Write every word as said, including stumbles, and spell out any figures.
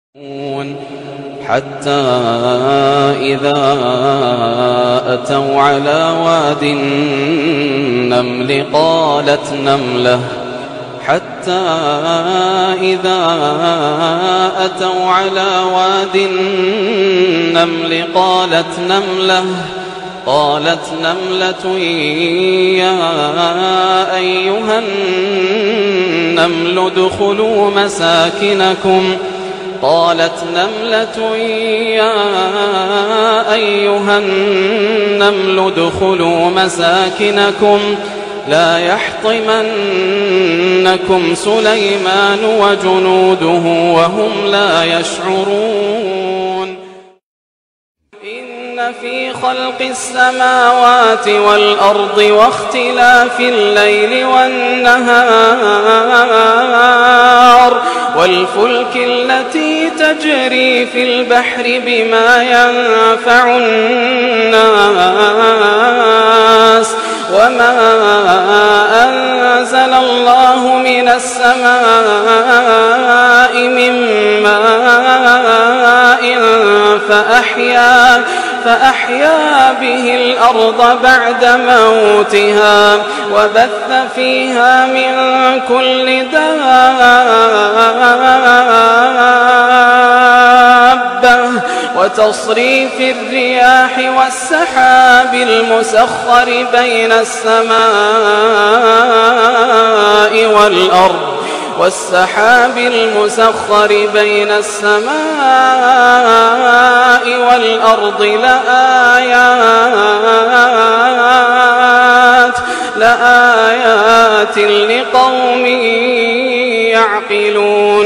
حتى إذا أتوا على واد النمل قالت نملة حتى إذا أتوا على واد النمل قالت نملة قالت نملة يا أيها النمل ادخلوا مساكنكم قالت نملة يا أيها النمل ادخلوا مساكنكم لا يحطمنكم سليمان وجنوده وهم لا يشعرون. إن في خلق السماوات والأرض واختلاف الليل والنهار والفلك التي تجري في البحر بما ينفع الناس وما أنزل الله من السماء من ماء فأحيا فأحيا به الأرض بعد موتها وبث فيها من كل دابة وتصريف الرياح والسحاب المسخر بين السماء والأرض والسحاب المسخر بين السماء والأرض لآيات لآيات لقوم يعقلون.